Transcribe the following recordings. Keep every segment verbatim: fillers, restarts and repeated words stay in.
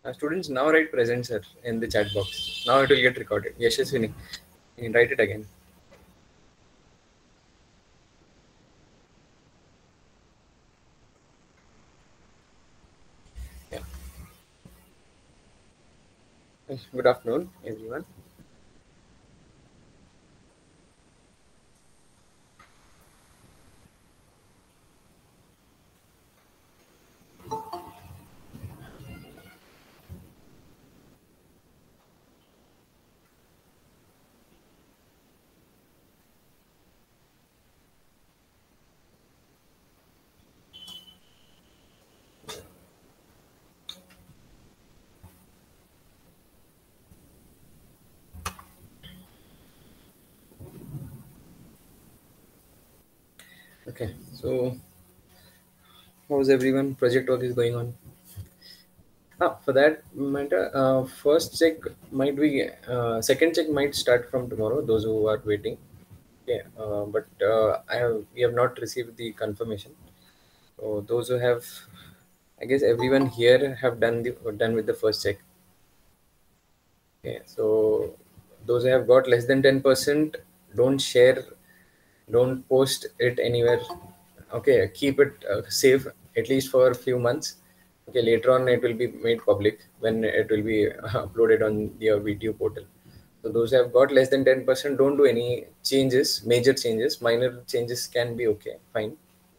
Uh, students now write present, sir, in the chat box. Now it will get recorded. Yashaswini, you can write it again. Yeah. Good afternoon, everyone. Okay, so how's everyone? Project work is going on. Ah, for that matter, uh, first check might be, uh, second check might start from tomorrow. Those who are waiting, yeah. Uh, but uh, I have we have not received the confirmation. So those who have, I guess everyone here have done the done with the first check. Okay, so those who have got less than ten percent, don't share, don't post it anywhere. Okay, keep it uh, safe at least for a few months. Okay, later on it will be made public when it will be uploaded on your video portal. So those who have got less than ten percent, don't do any changes, major changes. Minor changes can be okay, fine.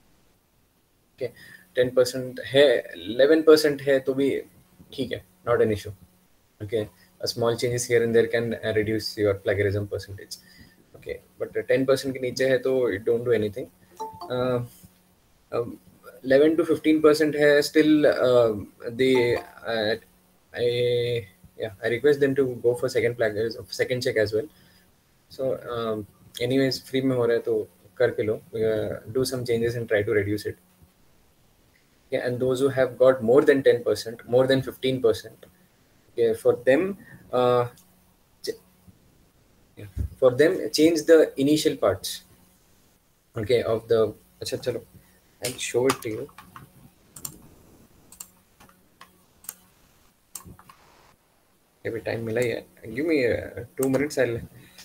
Okay, ten percent है, eleven percent है तो भी ठीक है, not an issue. Okay, a small changes here and there can uh, reduce your plagiarism percentage. Okay, but uh, ten percent के नीचे है तो don't do anything. uh, um, eleven to fifteen percent है still, uh, they uh, I yeah, I request them to go for second plagiarism, second check as well. So um, anyways free में हो रहा है तो करके लो, uh, do some changes and try to reduce it. Yeah, and those who have got more than ten percent, more than fifteen percent, okay, for them, uh, ch- yeah, for them, change the initial parts, okay, of the. Acha, chalo, I'll show it to you. Every time mila hai. Give me uh, two minutes. I'll.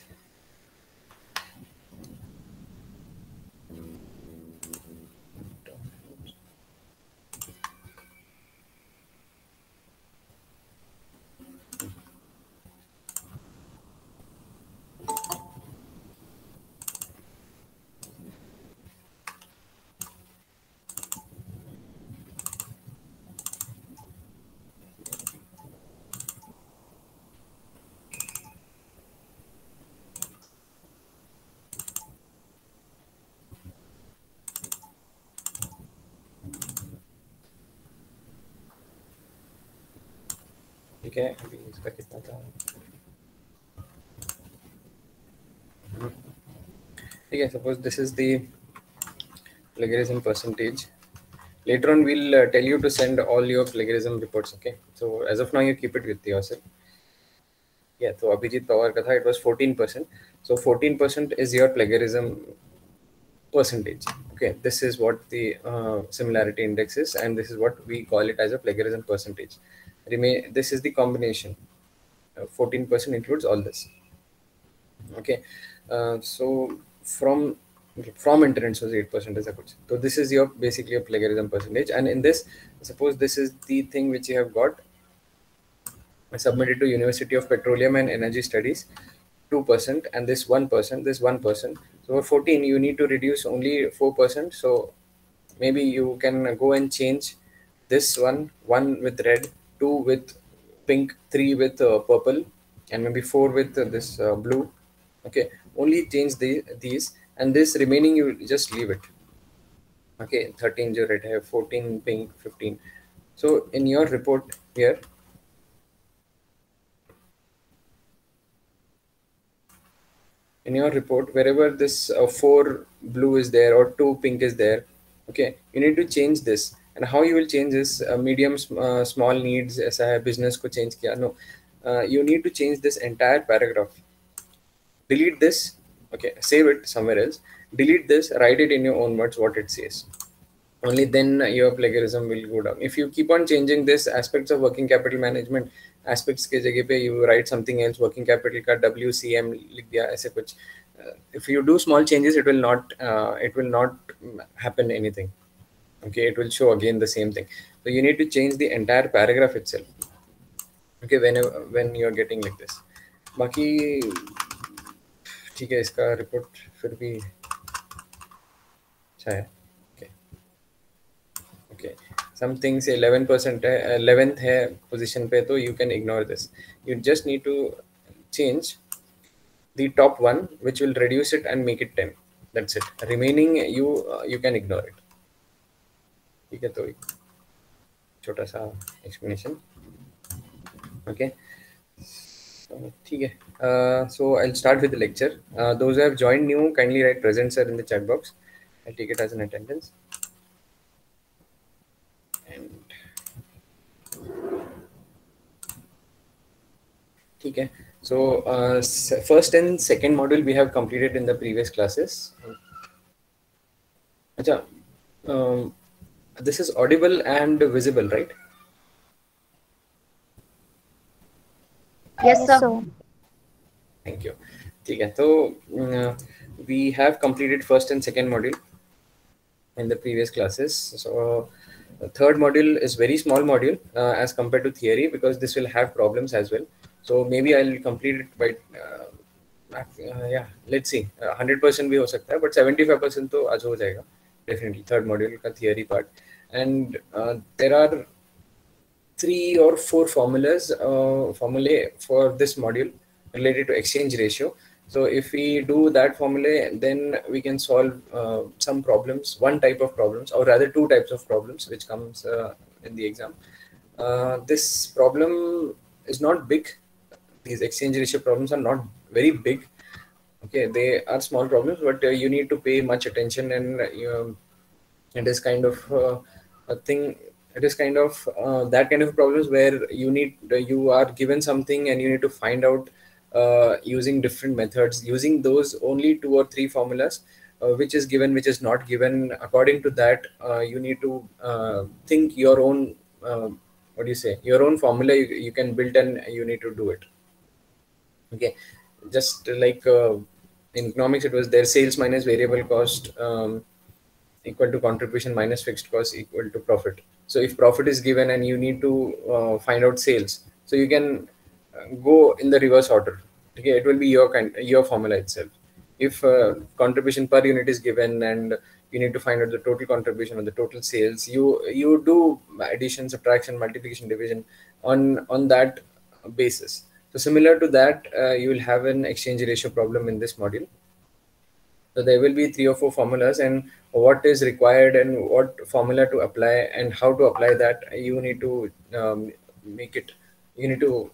ठीक है, अभी इसका कितना था? ठीक है, suppose this is the plagiarism percentage. Later on, we'll uh, tell you to send all your plagiarism reports. Okay, so as of now, you keep it with yourself. Yeah, so Abhijit Pawar ka tha, it was fourteen percent. So fourteen percent is your plagiarism percentage. Okay, this is what the uh, similarity index is, and this is what we call it as a plagiarism percentage. Remain, this is the combination. Uh, fourteen percent includes all this. Okay, uh, so from from internet source eight percent is a good. So this is your basically a plagiarism percentage, and in this, suppose this is the thing which you have got submitted to University of Petroleum and Energy Studies, two percent, and this one percent, this one percent. So for fourteen, you need to reduce only four percent. So maybe you can go and change this one, one with red, two with pink, three with uh, purple, and maybe four with uh, this uh, blue. Okay, only change the, these, and this remaining you just leave it. Okay, thirteen जो red है, fourteen pink, fifteen. So in your report here, in your report, wherever this uh, four blue is there or two pink is there, okay, you need to change this. And how you will change this? Uh, medium, sm- uh, small needs, ऐसा है, business को change किया? No, uh, you need to change this entire paragraph. Delete this. Okay, save it somewhere else. Delete this. Write it in your own words what it says. only then your plagiarism will go down. If you keep on changing this aspects of working capital management, aspects के जगह पे you write something else, working capital का W C M लिख दिया ऐसे कुछ, uh, if you do small changes, it will not uh, it will not happen anything. Okay, it will show again the same thing. So you need to change the entire paragraph itself. Okay, whenever when you are getting like this. बाकी ठीक है, इसका report फिर भी अच्छा है. Okay. Okay, some things eleven percent है, eleventh है position पे, तो you can ignore this. You just need to change the top one, which will reduce it and make it ten. That's it. Remaining you uh, you can ignore it. ठीक है, तो छोटा सा explanation. Okay. So, ठीक है. Uh, so I'll start with the lecture. Uh, those who have joined new, kindly write present sir in the chat box. I'll take it as an attendance. And okay, so uh, s- first and second module we have completed in the previous classes. Acha, um, this is audible and visible, right? Yes, sir. So, Thank you. Okay, so uh, we have completed first and second module in the previous classes. So the third module is very small module uh, as compared to theory, because this will have problems as well. So maybe I'll complete it by uh, uh, yeah, let's see. Uh, one hundred percent भी हो सकता है, but seventy-five percent तो आज हो जाएगा definitely. Third module का theory part, and uh, there are three or four formulas uh, formulae for this module related to exchange ratio. So if we do that formula, then we can solve uh, some problems, one type of problems, or rather two types of problems, which comes uh, in the exam. Uh, this problem is not big. These exchange ratio problems are not very big. Okay, they are small problems, but uh, you need to pay much attention, and uh, you it is kind of uh, a thing. It is kind of uh, that kind of problems where you need you are given something and you need to find out uh, using different methods, using those only two or three formulas, uh, which is given, which is not given. According to that, uh, you need to uh, think your own uh, what do you say, your own formula you, you can build, and you need to do it. Okay, just like uh, in economics, it was their sales minus variable cost um, equal to contribution minus fixed cost equal to profit. So if profit is given and you need to uh, find out sales, so you can uh, go in the reverse order. Okay, it will be your kind, your formula itself. If uh, contribution per unit is given and you need to find out the total contribution or the total sales, you you do addition, subtraction, multiplication, division on on that basis. So similar to that, uh, you will have an exchange ratio problem in this module. So there will be three or four formulas, and what is required and what formula to apply and how to apply that, you need to um, make it. You need to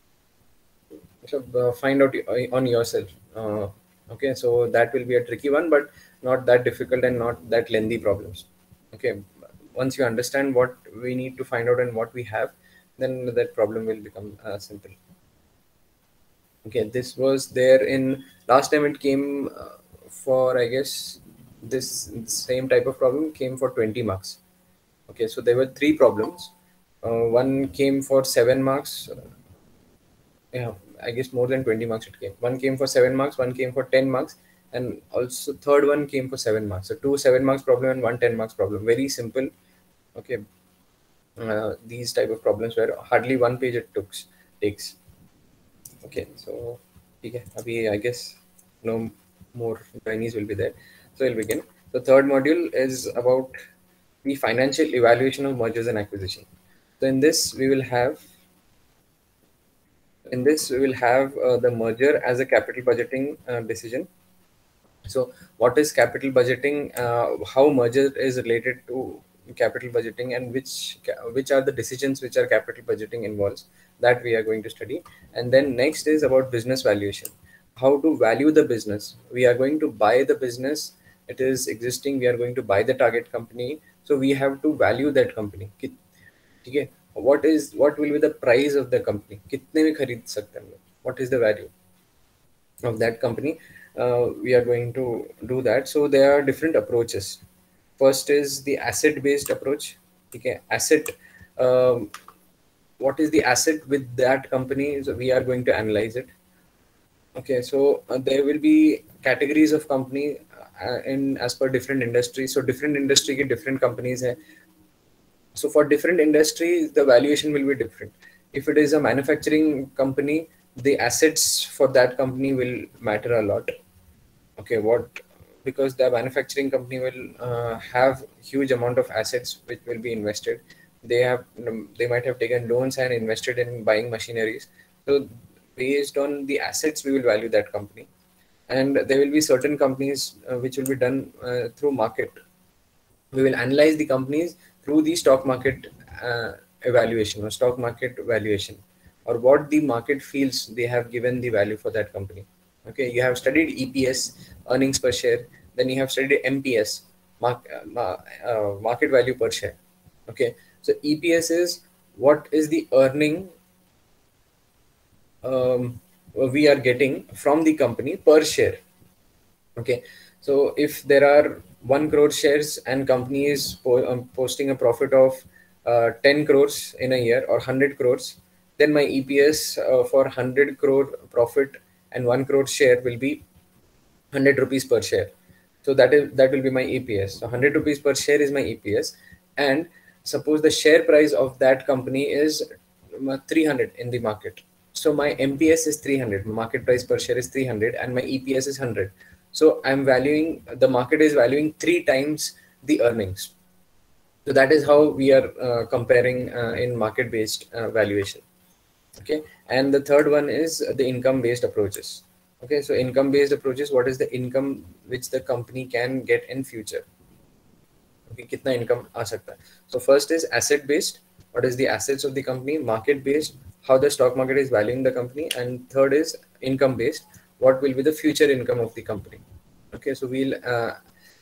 so, uh, find out on yourself. Uh, okay, so that will be a tricky one, but not that difficult and not that lengthy problems. Okay, once you understand what we need to find out and what we have, then that problem will become uh, simple. Okay, this was there in last time. It came uh, for, I guess, this same type of problem came for twenty marks. Okay, so there were three problems. Uh, one came for seven marks. Uh, yeah, I guess more than twenty marks it came. One came for seven marks, one came for ten marks, and also third one came for seven marks. So two seven marks problem and one ten marks problem. Very simple. Okay, uh, these type of problems were hardly one page it took takes. Okay, so okay, abhi, I guess no more Chinese will be there. So we'll begin. The third module is about the financial evaluation of mergers and acquisition. So in this we will have in this we will have uh, the merger as a capital budgeting uh, decision. So what is capital budgeting? Uh, how merger is related to capital budgeting, and which which are the decisions which are capital budgeting involves, that we are going to study. And then next is about business valuation. How to value the business. We are going to buy the business. It is existing. We are going to buy the target company. So we have to value that company. कि- ठीक है, what is what will be the price of the company, कितने में खरीद सकते हैं हम लोग, what is the value of that company. Uh, we are going to do that. So there are different approaches. First is the asset based approach. Okay, asset, um, what is the asset with that company, so we are going to analyze it. Okay, so uh, there will be categories of company uh, in as per different industries. So different industry के different companies है. So for different industries, the valuation will be different. If it is a manufacturing company, the assets for that company will matter a lot. Okay, what, because the manufacturing company will uh, have huge amount of assets which will be invested. They have um, they might have taken loans and invested in buying machineries. So based on the assets, we will value that company. And there will be certain companies uh, which will be done uh, through market. We will analyze the companies through the stock market uh, evaluation or stock market valuation, or what the market feels they have given the value for that company. Okay, you have studied E P S, earnings per share, then you have studied M P S, mark, uh, ma- uh, market value per share. Okay, so E P S is what is the earning um, we are getting from the company per share. Okay, so if there are one crore shares and company is po- um, posting a profit of uh, ten crores in a year or one hundred crores, then my E P S uh, for one hundred crore profit and one crore share will be one hundred rupees per share. So that is that will be my E P S. So one hundred rupees per share is my E P S. And suppose the share price of that company is um, three hundred in the market. So my M P S is three hundred. Market price per share is three hundred, and my E P S is one hundred. So I'm valuing, the market is valuing three times the earnings. So that is how we are uh, comparing uh, in market based uh, valuation. Okay, and the third one is the income based approaches. Okay, so income based approaches, what is the income which the company can get in future. Okay, कितना income आ सकता है. So first is asset based, what is the assets of the company. Market based, how the stock market is valuing the company. And third is income based, what will be the future income of the company. Okay, so we'll uh,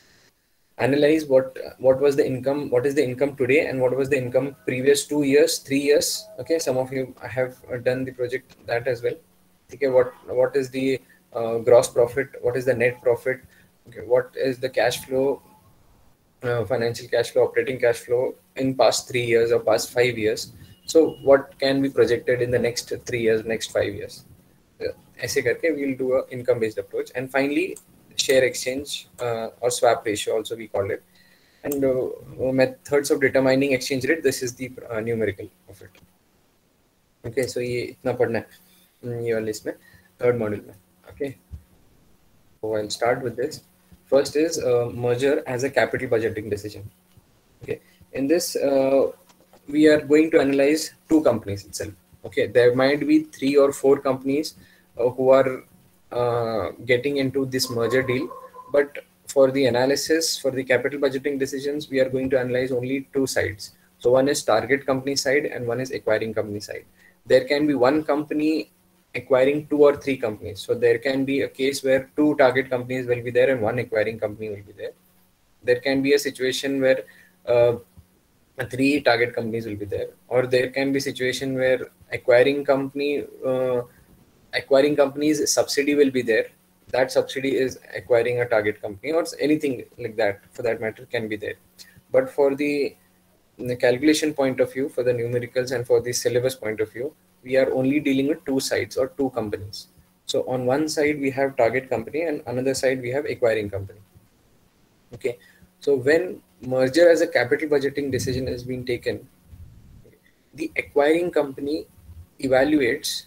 analyze what what was the income, what is the income today, and what was the income previous two years, three years. Okay, some of you have uh, done the project that as well. Okay, what what is the uh, gross profit, what is the net profit. Okay, what is the cash flow, uh, financial cash flow, operating cash flow in past three years or past five years. So what can be projected in the next three years, next five years. uh, ऐसे करके we'll do a income based approach. And finally, share exchange uh, or swap ratio also we call it. And uh, methods of determining exchange rate, this is the uh, numerical of it. Okay, so ये इतना पढ़ना है हम्म, ये वाले इसमें third module में. Okay, so I'll start with this. First is uh, merger as a capital budgeting decision. Okay, in this uh, we are going to analyze two companies itself. Okay, there might be three or four companies uh, who are uh, getting into this merger deal, but for the analysis, for the capital budgeting decisions, we are going to analyze only two sides. So one is target company side and one is acquiring company side. There can be one company acquiring two or three companies. So there can be a case where two target companies will be there and one acquiring company will be there. There can be a situation where uh, three target companies will be there, or there can be situation where acquiring company uh, acquiring company's subsidy will be there. That subsidy is acquiring a target company, or anything like that for that matter can be there. But for the, the calculation point of view, for the numericals and for the syllabus point of view, we are only dealing with two sides or two companies. So on one side we have target company and another side we have acquiring company. Okay, so when merger as a capital budgeting decision is being taken, the acquiring company evaluates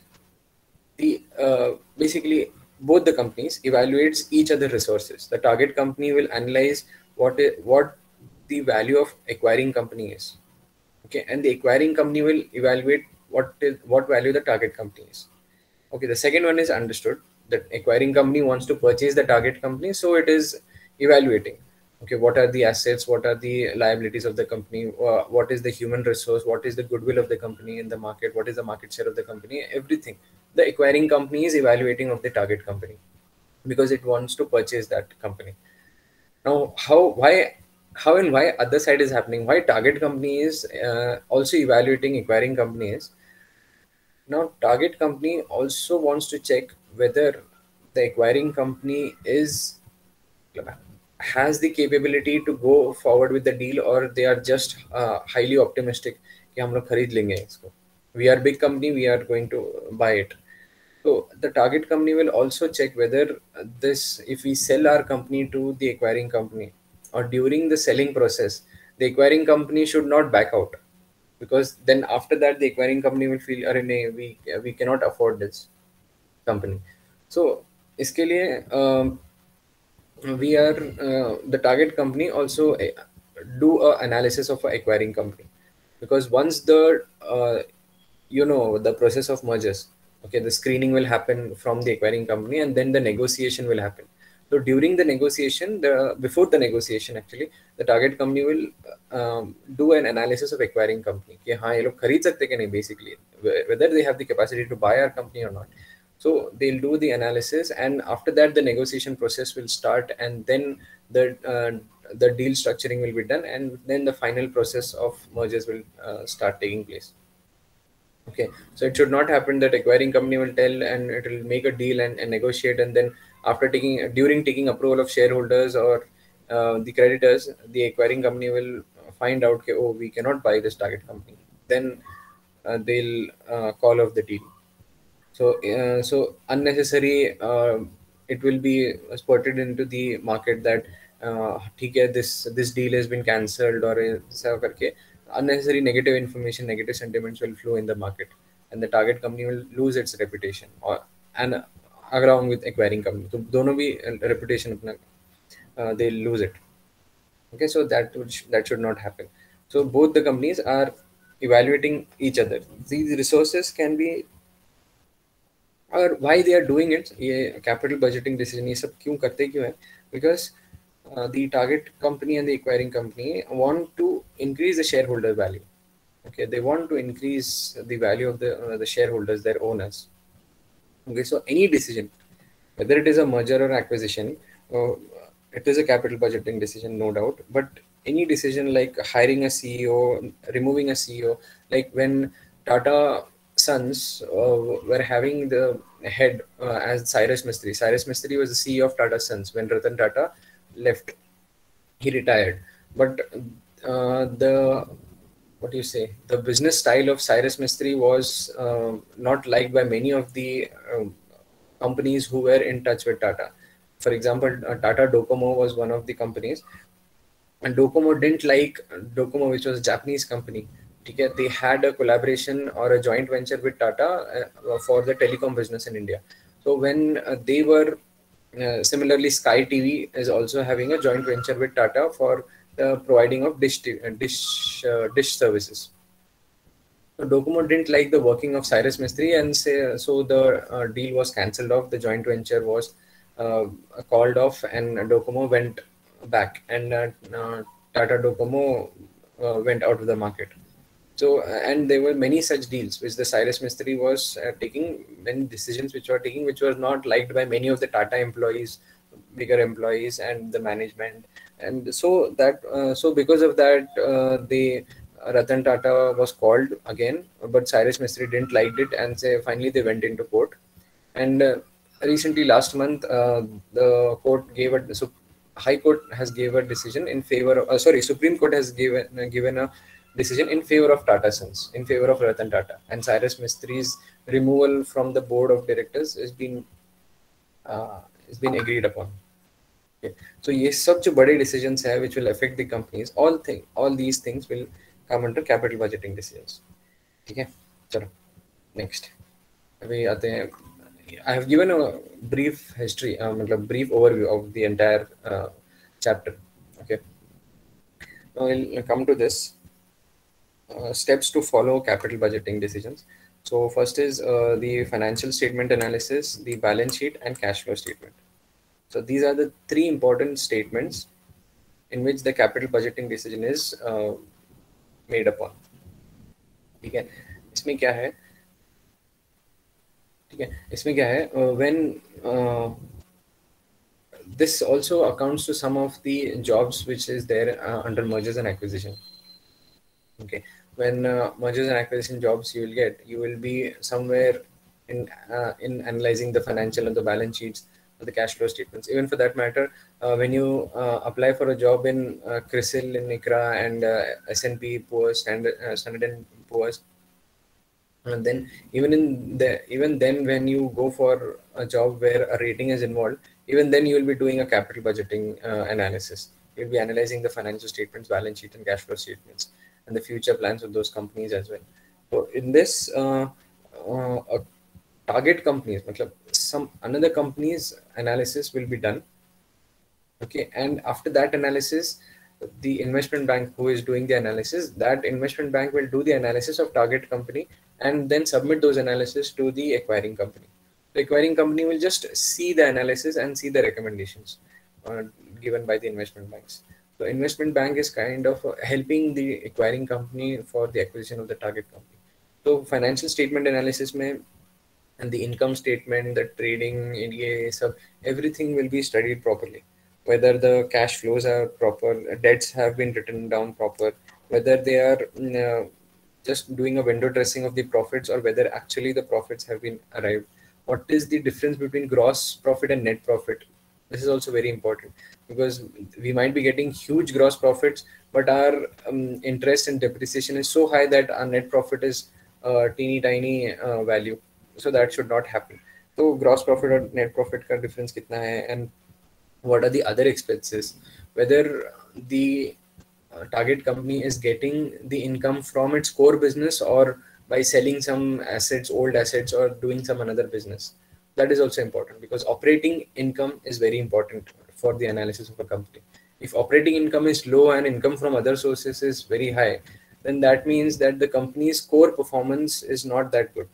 the uh, basically both the companies evaluates each other resources. The target company will analyze what is what the value of acquiring company is. Okay, and the acquiring company will evaluate what is what value the target company is. Okay, the second one is understood, that acquiring company wants to purchase the target company, so it is evaluating. Okay, what are the assets, what are the liabilities of the company, uh, what is the human resource, what is the goodwill of the company in the market, what is the market share of the company, everything. The acquiring company is evaluating of the target company because it wants to purchase that company. Now, how, why, how and why other side is happening? Why target company is uh, also evaluating acquiring company is, now, target company also wants to check whether the acquiring company is has the capability to go forward with the deal, or they are just uh, highly optimistic कि हम लोग खरीद लेंगे इसको. We are big company, we are going to buy it. So the target company will also check whether this, if we sell our company to the acquiring company, or during the selling process, the acquiring company should not back out, because then after that the acquiring company will feel, अरे नहीं, we we cannot afford this company. So इसके लिए um, we are uh, the target company also uh, do a analysis of a acquiring company, because once the uh, you know the process of mergers, okay, the screening will happen from the acquiring company, and then the negotiation will happen. So during the negotiation, the before the negotiation actually, the target company will um, do an analysis of acquiring company कि हाँ ये लोग खरीद सकते कि नहीं, basically whether they have the capacity to buy our company or not. So they'll do the analysis, and after that the negotiation process will start, and then the uh, the deal structuring will be done, and then the final process of mergers will uh, start taking place. Okay, so it should not happen that acquiring company will tell and it will make a deal and, and negotiate, and then after taking during taking approval of shareholders or uh, the creditors, the acquiring company will find out that, oh, we cannot buy this target company. Then uh, they'll uh, call off the deal. So, uh, so unnecessary, uh, it will be spotted into the market that uh, ठीक है, this this deal has been cancelled, or ऐसा करके unnecessary negative information, negative sentiments will flow in the market, and the target company will lose its reputation, or and along with acquiring company. तो दोनों भी reputation अपना uh, they lose it. Okay, so that would, that should not happen. So both the companies are evaluating each other. These resources can be, और why they are doing it, ये capital budgeting decision ये सब क्यों करते क्यों है, because uh, the target company and the acquiring company want to increase the shareholder value. Okay, they want to increase the value of the uh, the shareholders, their owners. Okay, so any decision, whether it is a merger or acquisition, uh, it is a capital budgeting decision, no doubt. But any decision like hiring a C E O, removing a C E O, like when Tata Sons uh, were having the head uh, as Cyrus Mistry. Cyrus Mistry was the C E O of Tata Sons when Ratan Tata left. He retired, but uh, the what do you say? The business style of Cyrus Mistry was uh, not liked by many of the um, companies who were in touch with Tata. For example, uh, Tata Docomo was one of the companies, and Docomo didn't like Docomo, which was a Japanese company. Okay, they had a collaboration or a joint venture with Tata uh, for the telecom business in India. So when uh, they were uh, similarly, Sky T V is also having a joint venture with Tata for the providing of dish t- uh, dish uh, dish services. So Docomo didn't like the working of Cyrus Mistry, and say, so the uh, deal was cancelled off. The joint venture was uh, called off, and Docomo went back, and uh, uh, Tata Docomo uh, went out of the market. So, uh, and there were many such deals which the Cyrus Mistry was uh, taking, many decisions which were taking, which were not liked by many of the Tata employees, bigger employees, and the management. And so that, uh, so because of that, uh, the Ratan Tata was called again, but Cyrus Mistry didn't like it, and say finally they went into court. And uh, recently, last month, uh, the court gave a so High Court has gave a decision in favor of, uh, sorry, Supreme Court has given uh, given a decision in favor of Tata Sons, in favor of Ratan Tata, and Cyrus Mistry's removal from the board of directors has been uh, has been agreed upon. Okay. So ये सब जो बड़े decisions है which will affect the companies, all thing all these things will come under capital budgeting decisions. ठीक है, चलो next अभी आते हैं. I have given a brief history, uh, मतलब brief overview of the entire uh, chapter. Okay, now we'll come to this uh, steps to follow capital budgeting decisions. So first is uh, the financial statement analysis, the balance sheet, and cash flow statement. So these are the three important statements in which the capital budgeting decision is uh, made upon. ठीक है, इसमें क्या है, ठीक है, इसमें क्या है, uh, when uh, this also accounts to some of the jobs which is there uh, under mergers and acquisition. Okay, when uh, mergers and acquisition jobs you will get, you will be somewhere in uh, in analyzing the financial and the balance sheets, the cash flow statements. Even for that matter, uh, when you uh, apply for a job in uh, CRISIL, in ICRA, and uh, S and P Poor's, Standard, uh, Standard and Poor's, and then even in the even then when you go for a job where a rating is involved, even then you will be doing a capital budgeting uh, analysis. You'll be analyzing the financial statements, balance sheet, and cash flow statements, and the future plans of those companies as well. So in this uh, uh, a target companies, matlab, some another company's analysis will be done. Okay, and after that analysis, the investment bank who is doing the analysis, that investment bank will do the analysis of target company and then submit those analysis to the acquiring company. The acquiring company will just see the analysis and see the recommendations uh, given by the investment banks. So investment bank is kind of uh, helping the acquiring company for the acquisition of the target company. So financial statement analysis may, and the income statement, the trading, N D A, so everything will be studied properly. Whether the cash flows are proper, debts have been written down proper, whether they are mm, uh, just doing a window dressing of the profits, or whether actually the profits have been arrived. What is the difference between gross profit and net profit? This is also very important, because we might be getting huge gross profits, but our um, interest and depreciation is so high that our net profit is uh, teeny tiny uh, value. So that should not happen. So gross profit or net profit ka difference kitna hai, and what are the other expenses, whether the uh, target company is getting the income from its core business or by selling some assets, old assets, or doing some another business. That is also important, because operating income is very important for the analysis of a company. If operating income is low and income from other sources is very high, then that means that the company's core performance is not that good.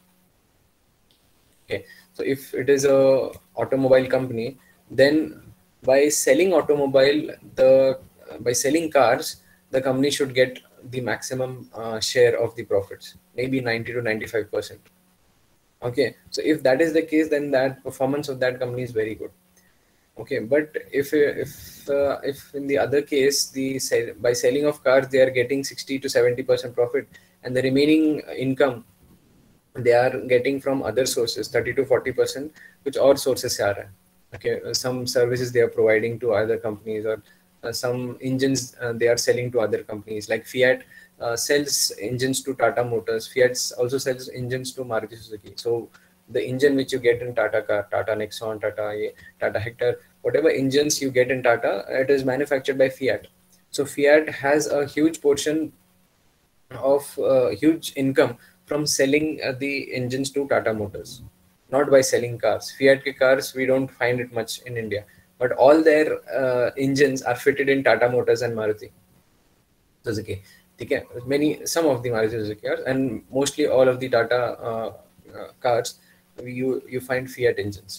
Okay, so if it is a automobile company, then by selling automobile, the by selling cars, the company should get the maximum uh, share of the profits, maybe ninety to ninety-five percent. Okay, so if that is the case, then that performance of that company is very good. Okay, but if if uh, if in the other case, the sell, by selling of cars they are getting sixty to seventy percent profit, and the remaining income they are getting from other sources, thirty to forty percent, which all sources are. Okay, uh, some services they are providing to other companies, or uh, some engines uh, they are selling to other companies, like Fiat uh, sells engines to Tata Motors. Fiat also sells engines to Maruti Suzuki. So the engine which you get in Tata car, Tata Nexon, Tata eh, Tata Hector, whatever engines you get in Tata, it is manufactured by Fiat. So Fiat has a huge portion of uh, huge income from selling uh, the engines to Tata Motors, not by selling cars. Fiat ke cars, we don't find it much in India, but all their uh, engines are fitted in Tata Motors and Maruti Suzuki. Okay, many, some of the Maruti Suzuki cars, and mostly all of the Tata uh, uh, cars, you you find Fiat engines.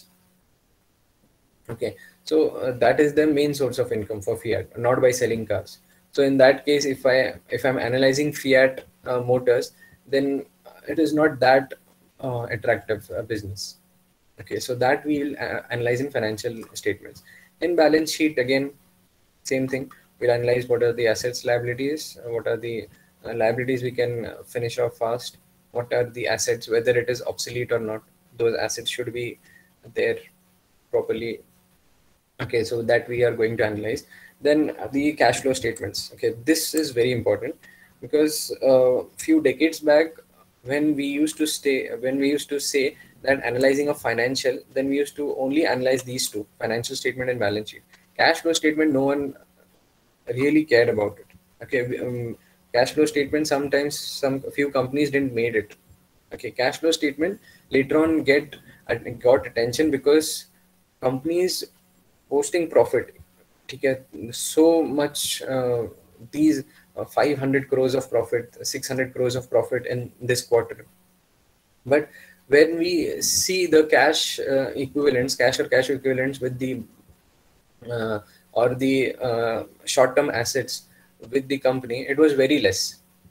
Okay, so uh, that is the main source of income for Fiat, not by selling cars. So in that case, if I if I'm analyzing Fiat uh, Motors, then it is not that uh, attractive uh, business. Okay, so that we'll uh, analyze in financial statements. In balance sheet, again, same thing. We'll analyze what are the assets, liabilities, uh, what are the uh, liabilities we can uh, finish off fast, what are the assets, whether it is obsolete or not. Those assets should be there properly. Okay, so that we are going to analyze. Then the cash flow statements. Okay, this is very important, because a uh, few decades back, when we used to stay, when we used to say that analyzing a financial, then we used to only analyze these two: financial statement and balance sheet. Cash flow statement, no one really cared about it. Okay, we- um, cash flow statement, sometimes some few companies didn't made it. Okay, cash flow statement later on get uh, got attention, because companies posting profit. Okay, so much uh, these uh, five hundred crores of profit, six hundred crores of profit in this quarter. But when we see the cash uh, equivalents, cash or cash equivalents with the uh, or the uh, short-term assets with the company, it was very less.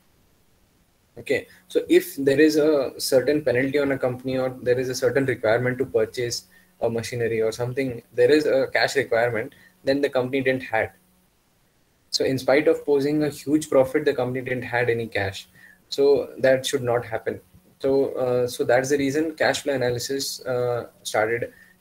Okay, so if there is a certain penalty on a company, or there is a certain requirement to purchase a machinery or something, there is a cash requirement, then the company didn't had. So in spite of posing a huge profit, the company didn't had any cash. So that should not happen. So uh, so that's the reason cash flow analysis uh, started.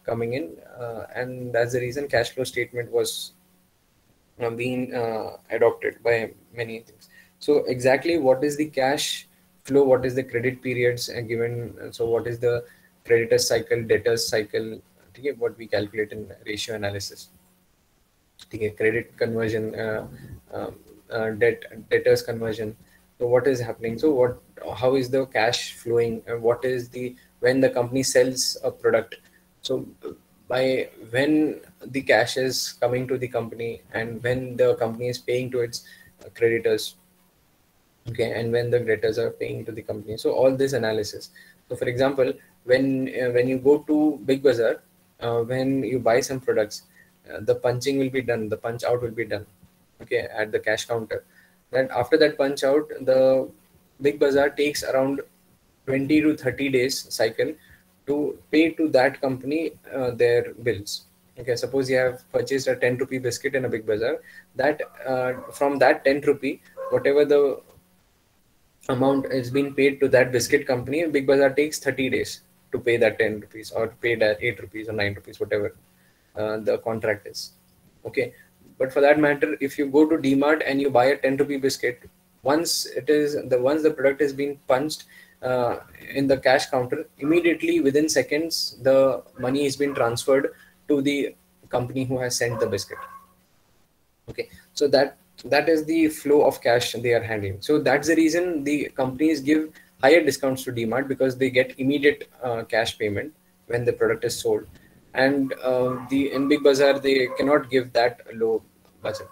coming in, uh, and that's the reason cash flow statement was uh, being uh, adopted by many things. So exactly what is the cash flow, what is the credit periods uh, given, uh, so what is the creditor's cycle, debtor's cycle, okay, what we calculate in ratio analysis. Okay, credit conversion, uh, um, uh, debt debtors conversion. So what is happening? So what? How is the cash flowing? And what is the when the company sells a product? So by when the cash is coming to the company and when the company is paying to its uh, creditors, okay, and when the creditors are paying to the company. So all this analysis. So for example, when uh, when you go to Big Bazaar, uh, when you buy some products, uh, the punching will be done, the punch out will be done, okay, at the cash counter. Then after that punch out, the Big Bazaar takes around twenty to thirty days cycle to pay to that company uh, their bills. Okay, suppose you have purchased a ten rupee biscuit in a Big Bazaar, that uh, from that ten rupee, whatever the amount is being paid to that biscuit company, Big Bazaar takes thirty days to pay that ten rupees or pay that eight rupees or nine rupees, whatever uh, the contract is. Okay. But for that matter, if you go to DMart and you buy a ten rupee biscuit, once it is the once the product is being punched uh, in the cash counter, immediately within seconds, the money is being transferred to the company who has sent the biscuit. Okay, so that that is the flow of cash they are handling. So that's the reason the companies give higher discounts to DMart, because they get immediate uh, cash payment when the product is sold, and uh, the in Big Bazaar they cannot give that low budget.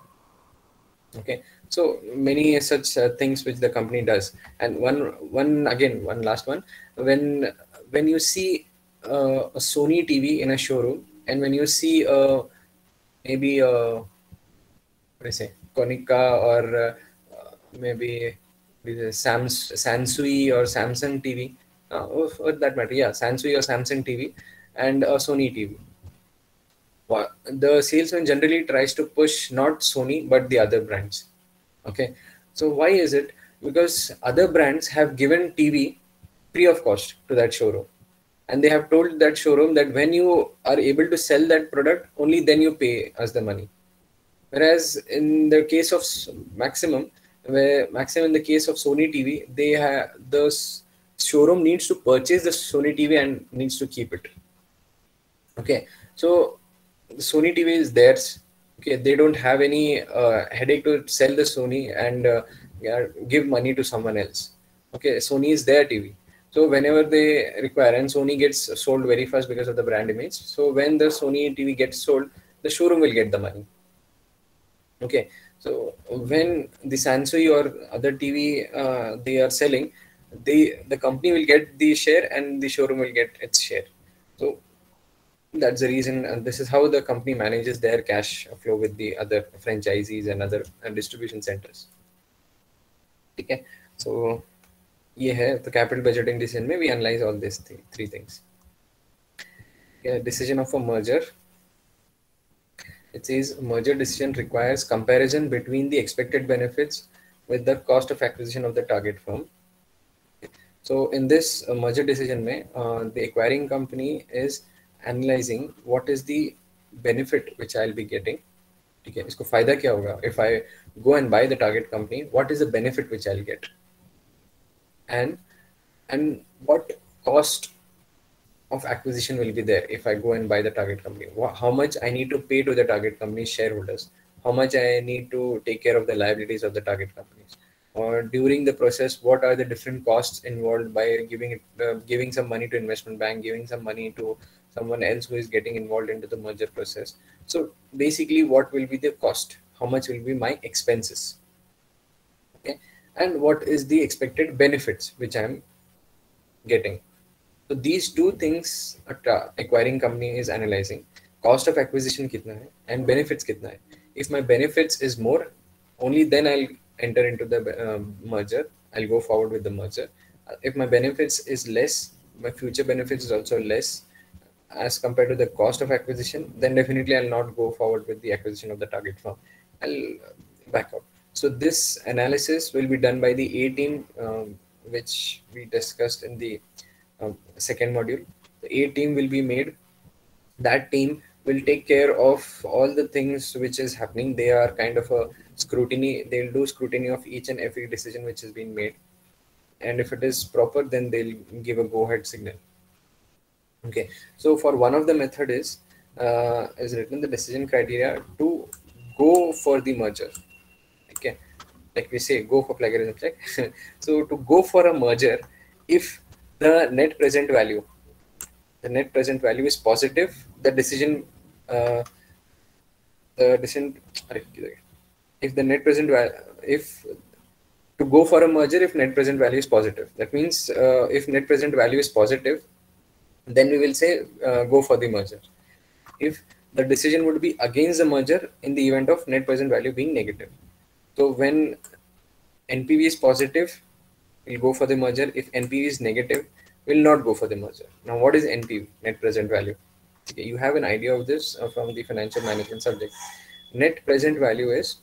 Okay, so many such uh, things which the company does. And one one again one last one, when when you see uh, a Sony T V in a showroom, and when you see uh, maybe a what do you say, Konica, or uh, uh, maybe the Sams, Sansui or Samsung T V. Uh, oh, for that matter, yeah, Sansui or Samsung T V and a Sony T V. Wha- The salesman generally tries to push not Sony but the other brands. Okay, so why is it? Because other brands have given T V free of cost to that showroom, and they have told that showroom that when you are able to sell that product, only then you pay us the money. Whereas in the case of s- Maximum, where Maximum in the case of Sony T V, they have the s- showroom needs to purchase the Sony T V and needs to keep it. Okay, so the Sony T V is theirs. Okay, they don't have any uh, headache to sell the Sony and uh, yeah, give money to someone else. Okay, Sony is their T V. So whenever they require, and Sony gets sold very fast because of the brand image. So when the Sony T V gets sold, the showroom will get the money. Okay, so when the Sansui or other T V uh, they are selling, they the company will get the share and the showroom will get its share. So that's the reason, and this is how the company manages their cash flow with the other franchisees and other uh, distribution centers. ठीक है, so ये है तो capital budgeting decision में we analyze all these th- three things. Yeah, decision of a merger. It says merger decision requires comparison between the expected benefits with the cost of acquisition of the target firm. So in this uh, merger decision, mein, uh, the acquiring company is analyzing what is the benefit which I'll be getting. ठीक है, इसको फायदा क्या होगा? If I go and buy the target company, what is the benefit which I'll get? And and what cost of acquisition will be there if I go and buy the target company? Wha- How much I need to pay to the target company shareholders? How much I need to take care of the liabilities of the target companies? Or during the process, what are the different costs involved by giving it, uh, giving some money to investment bank, giving some money to someone else who is getting involved into the merger process? So basically, what will be the cost? How much will be my expenses? Okay, and what is the expected benefits which I'm getting? So these two things a tra- acquiring company is analyzing: cost of acquisition kitna hai and benefits kitna hai. If my benefits is more, only then I'll enter into the um, merger. I'll go forward with the merger. Uh, If my benefits is less, my future benefits is also less as compared to the cost of acquisition, then definitely I'll not go forward with the acquisition of the target firm. I'll uh, back out. So this analysis will be done by the A team, um, which we discussed in the um, second module. The A team will be made that team will take care of all the things which is happening. They are kind of a scrutiny. They'll do scrutiny of each and every decision which has been made, and if it is proper, then they'll give a go ahead signal. Okay, so for one of the method is uh, is written the decision criteria to go for the merger. Okay, like we say, go for plagiarism check. So to go for a merger, if the net present value, the net present value is positive, the decision, uh, the decision, if the net present value, if to go for a merger, if net present value is positive, that means uh, if net present value is positive, then we will say uh, go for the merger. If the decision would be against the merger in the event of net present value being negative. So when N P V is positive, we'll go for the merger. If N P V is negative, we'll not go for the merger. Now, what is N P V, net present value? Okay, you have an idea of this uh, from the financial management subject. Net present value is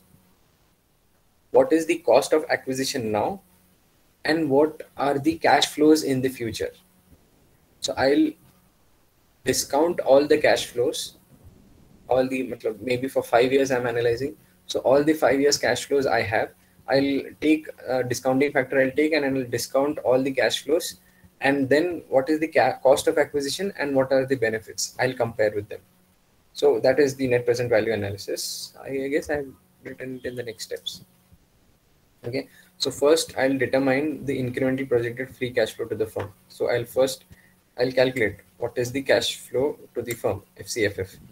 what is the cost of acquisition now and what are the cash flows in the future. So I'll discount all the cash flows, all the matlab, maybe for five years I'm analyzing. So all the five years cash flows I have, I'll take a discounting factor, I'll take and I'll discount all the cash flows. And then what is the ca- cost of acquisition and what are the benefits? I'll compare with them. So that is the net present value analysis. I, I guess I've written it in the next steps. Okay, so first I'll determine the incremental projected free cash flow to the firm. So I'll first I'll calculate what is the cash flow to the firm, F C F F.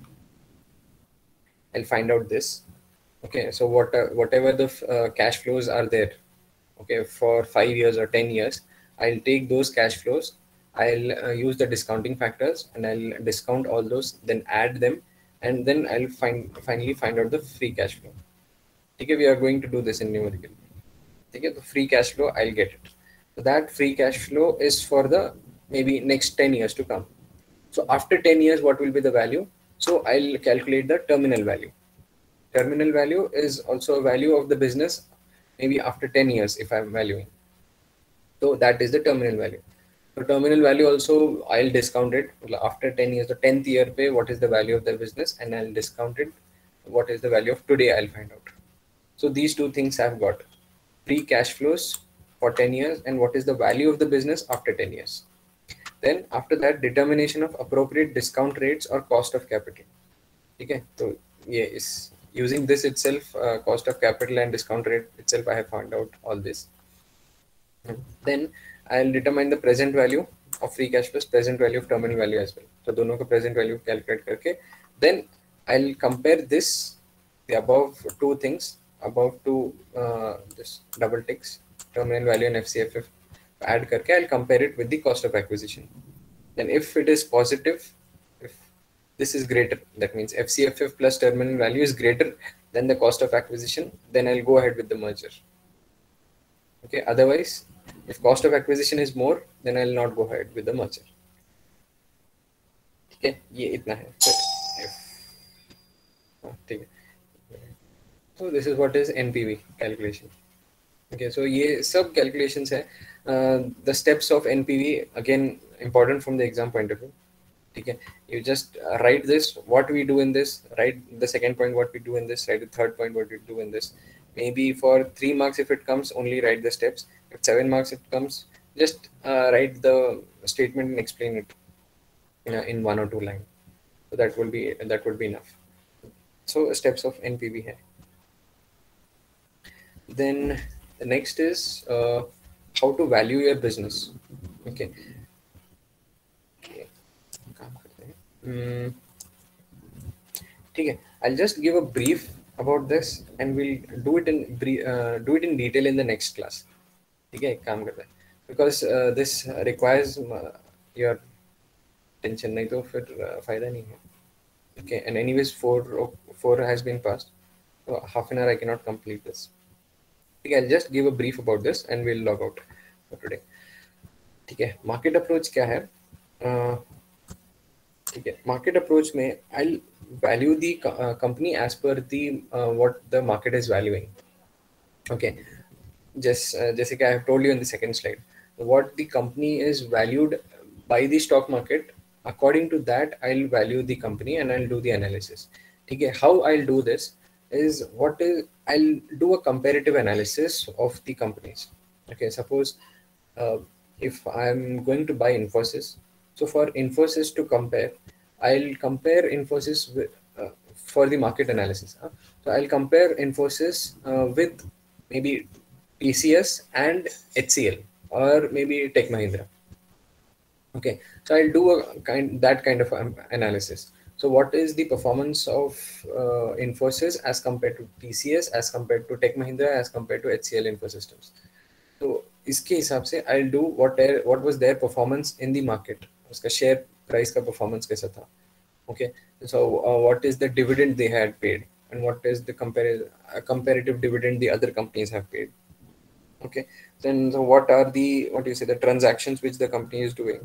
I'll find out this. Okay, so what uh, whatever the uh, cash flows are there, okay, for five years or ten years, I'll take those cash flows. I'll uh, use the discounting factors and I'll discount all those, then add them, and then I'll find finally find out the free cash flow. Okay, we are going to do this in numerical. Okay, the free cash flow, I'll get it. So that free cash flow is for the maybe next ten years to come. So after ten years, what will be the value? So I'll calculate the terminal value. Terminal value is also a value of the business, maybe after ten years if I'm valuing. So that is the terminal value. So terminal value also I'll discount it after ten years, the tenth year pay, what is the value of the business, and I'll discount it. What is the value of today? I'll find out. So these two things I've got. Free cash flows for ten years and what is the value of the business after ten years. Then after that, determination of appropriate discount rates or cost of capital. Okay, so yes, using this itself, uh, cost of capital and discount rate itself, I have found out all this. Then I'll determine the present value of free cash flows, present value of terminal value as well. So दोनों का present value calculate करके, then I'll compare this, the above two things, above two uh, this double ticks, terminal value and F C F F, add करके I'll compare it with the cost of acquisition. Then if it is positive, if this is greater, that means F C F F plus terminal value is greater than the cost of acquisition, then I'll go ahead with the merger. Okay, otherwise, if cost of acquisition is more, then I'll not go ahead with the merger. Okay, ये इतना है. So this is what is N P V calculation. Okay, so ये सब calculations है. Uh, the steps of N P V again important from the exam point of view. Okay, you just uh, write this, what we do in this, write the second point, what we do in this, write the third point, what we do in this. Maybe for three marks, if it comes, only write the steps. If seven marks it comes, just uh, write the statement and explain it in, a, in one or two lines. So that will be that would be enough. So steps of N P V hai. Then the next is uh, how to value your business. Okay. Hmm. Okay. I'll just give a brief about this and we'll do it in brief, uh, do it in detail in the next class. Okay, काम करते हैं. Because uh, this requires uh, your attention, नहीं तो फिर uh, फायदा नहीं है. Okay, and anyways four four has been passed, so half an hour I cannot complete this. Okay, I'll just give a brief about this and we'll log out for today. ठीक है, market approach क्या है? Uh, ठीक है, market approach में I'll value the uh, company as per the uh, what the market is valuing. Okay, just uh, जैसे कि I have told you in the second slide, what the company is valued by the stock market according to that, I'll value the company and I'll do the analysis. Okay, how I'll do this is what is I'll do a comparative analysis of the companies. Okay, suppose uh, if I'm going to buy Infosys, so for Infosys to compare, I'll compare Infosys with, uh, for the market analysis. Huh? So I'll compare Infosys uh, with maybe T C S and H C L or maybe Tech Mahindra. Okay, so I'll do a kind that kind of um, analysis. So what is the performance of uh, Infosys as compared to T C S, as compared to Tech Mahindra, as compared to H C L Infosystems? तो इसके हिसाब से I'll do what their what was their performance in the market, उसका share price का performance कैसा था. Okay, so uh, what is the dividend they had paid and what is the compar- uh, comparative dividend the other companies have paid. Okay, then so what are the what do you say the transactions which the company is doing.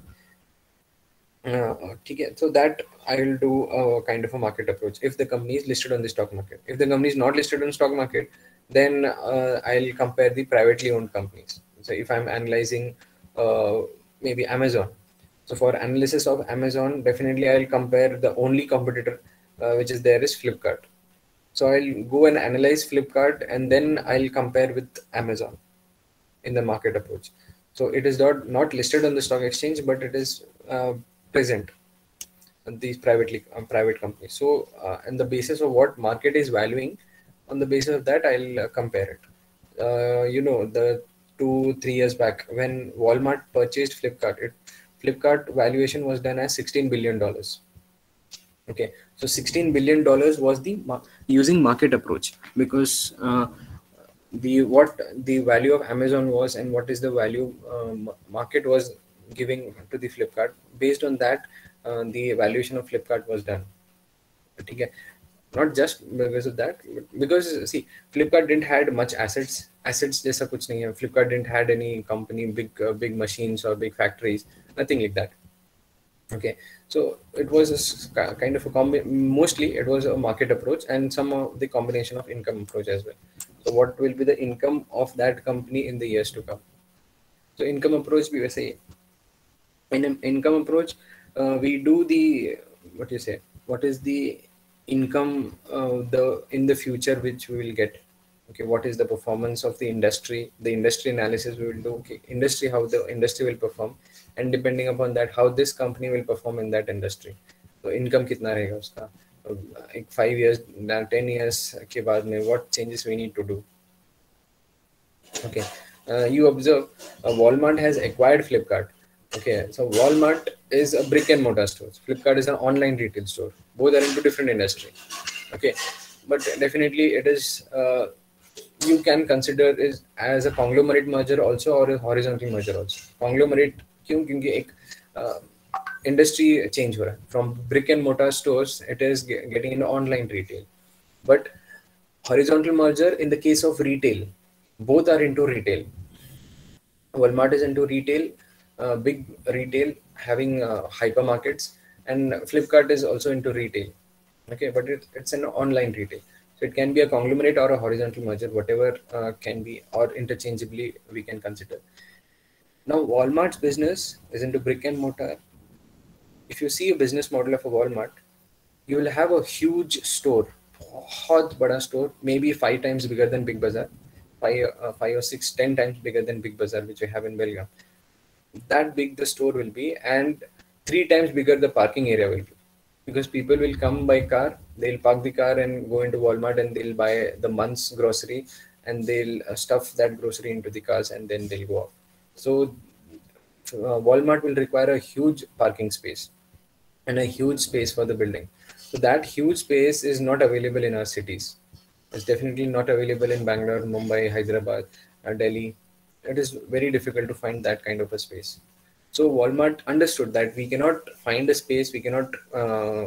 Uh, okay, so that I will do a kind of a market approach if the company is listed on the stock market. If the company is not listed on the stock market, then uh, I'll compare the privately owned companies. So if I'm analyzing uh, maybe Amazon, so for analysis of Amazon, definitely I'll compare the only competitor uh, which is there is Flipkart. So I'll go and analyze Flipkart and then I'll compare with Amazon in the market approach. So it is not not listed on the stock exchange, but it is uh, present on these privately um, private companies. So uh, and the basis of what market is valuing, on the basis of that I'll uh, compare it. Uh, you know, the two three years back when Walmart purchased Flipkart, it Flipkart valuation was done as sixteen billion dollars. Okay, so sixteen billion dollars was the mar- using market approach, because uh, the what the value of Amazon was and what is the value um, market was giving to the Flipkart. Based on that, uh, the valuation of Flipkart was done. Okay, not just because of that, but because see, Flipkart didn't had much assets. Assets जैसा कुछ नहीं है. Flipkart didn't had any company, big uh, big machines or big factories, nothing like that. Okay, so it was a s- ki- kind of a combi- mostly it was a market approach and some of the combination of income approach as well. So what will be the income of that company in the years to come? So income approach we will say in an income approach, uh, we do the what you say what is the income uh, the in the future which we will get. Okay, what is the performance of the industry, the industry analysis we will do. Okay, industry, how the industry will perform, and depending upon that how this company will perform in that industry. तो income कितना रहेगा उसका एक five years ten years के बाद में what changes we need to do. Okay, uh, you observe uh, Walmart has acquired Flipkart. Okay, so Walmart is a brick and mortar store. Flipkart is an online retail store. Both are into different industry. Okay, but definitely it is uh, you can consider is as a conglomerate merger also or a horizontal merger also. Conglomerate क्यों क्योंकि एक uh, industry change हो रहा है from brick and mortar stores it is ge- getting into online retail. But horizontal merger in the case of retail, both are into retail. Walmart is into retail, uh, big retail, having uh, hypermarkets, and Flipkart is also into retail. Okay, but it, it's an online retail. So it can be a conglomerate or a horizontal merger, whatever uh, can be, or interchangeably we can consider. Now, Walmart's business is into brick and mortar. If you see a business model of a Walmart, you will have a huge store, बहुत बड़ा store, maybe five times bigger than Big Bazaar, five, uh, five or six, ten times bigger than Big Bazaar, which we have in Belgium. That big the store will be, and three times bigger the parking area will be, because people will come by car, they'll park the car and go into Walmart and they'll buy the month's grocery and they'll uh, stuff that grocery into the cars and then they'll go off. So uh, Walmart will require a huge parking space and a huge space for the building. So that huge space is not available in our cities. It's definitely not available in Bangalore, Mumbai, Hyderabad, uh, Delhi. It is very difficult to find that kind of a space. So Walmart understood that we cannot find a space, we cannot uh,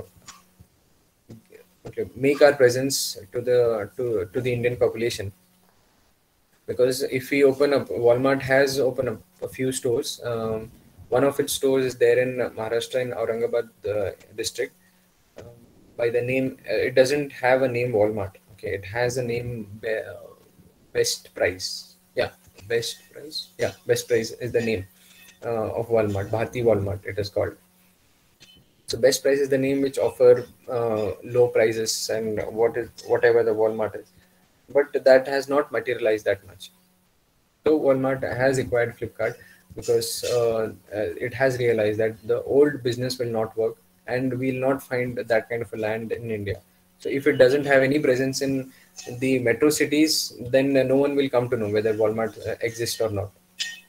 okay, make our presence to the to, to the Indian population, because if we open up, Walmart has opened up a few stores. Um, one of its stores is there in Maharashtra in Aurangabad uh, district, um, by the name. Uh, it doesn't have a name Walmart. Okay, it has a name Be- uh, Best Price. Yeah, Best Price. Yeah, Best Price is the name uh, of Walmart. Bharti Walmart. It is called. So best price is the name which offer uh, low prices and what is whatever the Walmart is, but that has not materialized that much. So Walmart has acquired Flipkart because uh, uh, it has realized that the old business will not work, and we will not find that kind of a land in India. So if it doesn't have any presence in the metro cities, then uh, no one will come to know whether Walmart uh, exists or not.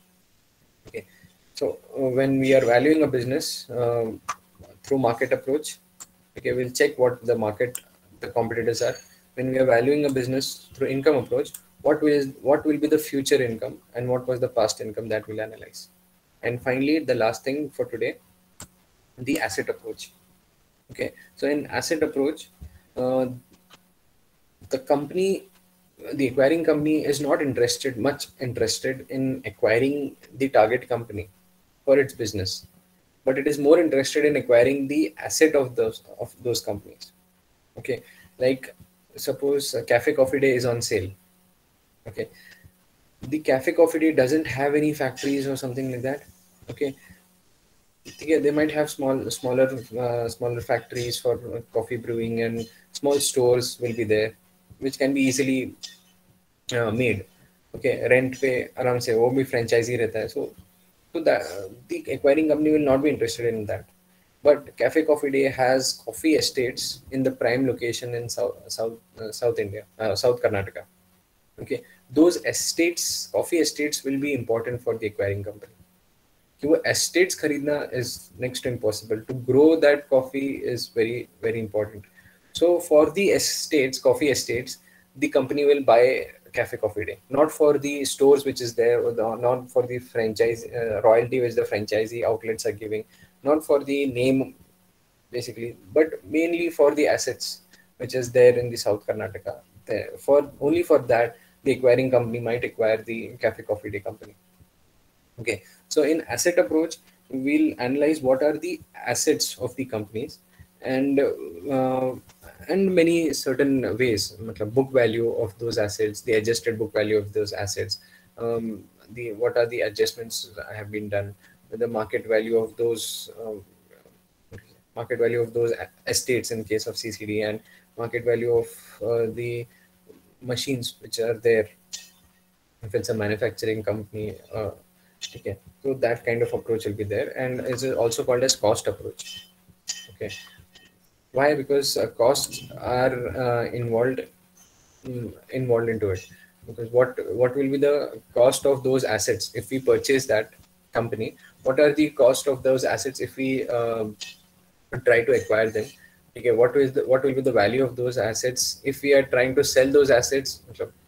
Okay. So uh, when we are valuing a business um, through market approach, okay, we'll check what the market, the competitors are. When we are valuing a business through income approach, what will what will be the future income and what was the past income, that we'll analyze. And finally, the last thing for today, the asset approach. Okay, so in asset approach, uh, the company, the acquiring company is not interested much interested in acquiring the target company for its business, but it is more interested in acquiring the asset of those of those companies. Okay, like suppose a Cafe Coffee Day is on sale. Okay, the Cafe Coffee Day doesn't have any factories or something like that. Okay, yeah, they might have small, smaller, uh, smaller factories for uh, coffee brewing, and small stores will be there, which can be easily uh, made. Okay, rent पे आराम से वो भी franchise रहता है. So so that the acquiring company will not be interested in that. But Cafe Coffee Day has coffee estates in the prime location in south south uh, south India, uh, South Karnataka. Okay, those estates, coffee estates, will be important for the acquiring company. कि वो estates खरीदना is next to impossible. To grow that coffee is very very important. So for the estates, coffee estates, the company will buy Cafe Coffee Day, not for the stores which is there, or the, not for the franchise uh, royalty which the franchisee outlets are giving, not for the name basically, but mainly for the assets which is there in the South Karnataka. There, for only for that, the acquiring company might acquire the Cafe Coffee Day company. Okay, so in asset approach, we'll analyze what are the assets of the companies, and uh, and many certain ways. matlab book value of those assets, the adjusted book value of those assets, um, the what are the adjustments have been done, the market value of those uh, market value of those a- estates in case of C C D, and market value of uh, the machines which are there if it's a manufacturing company. Uh, okay, so that kind of approach will be there, and it's also called as cost approach. Okay, why? Because uh, costs are uh, involved mm, involved into it. Because what what will be the cost of those assets if we purchase that company? What are the cost of those assets if we um try to acquire them? Okay, what is the what will be the value of those assets if we are trying to sell those assets?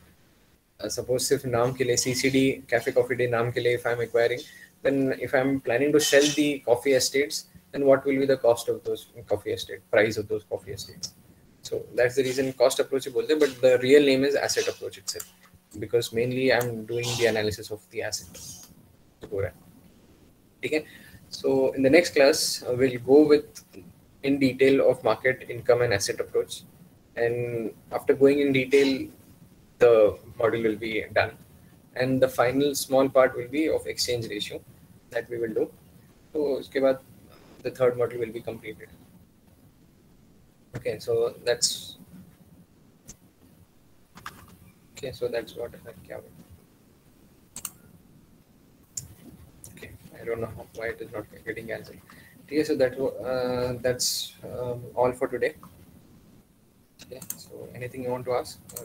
Suppose सिर्फ नाम के लिए CCD cafe coffee day नाम के लिए if I'm acquiring, then if I'm planning to sell the coffee estates, then what will be the cost of those coffee estate, price of those coffee estates? So that's the reason cost approach ही बोलते हैं, but the real name is asset approach itself, because mainly I'm doing the analysis of the asset जो हो रहा है. ठीक है. So in the next class uh, we'll go with in detail of market, income and asset approach, and after going in detail the model will be done, and the final small part will be of exchange ratio that we will do. So uske baad the third model will be completed. Okay, so that's okay, so that's what I kya okay, I don't know how, why it is not getting answered. Okay, so that uh, that's um, all for today. Okay, so anything you want to ask? Uh,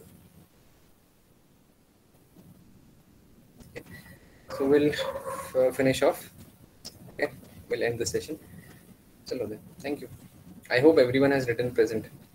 okay. So we'll f- finish off. Okay, we'll end the session. Chalo then. Thank you. I hope everyone has written present.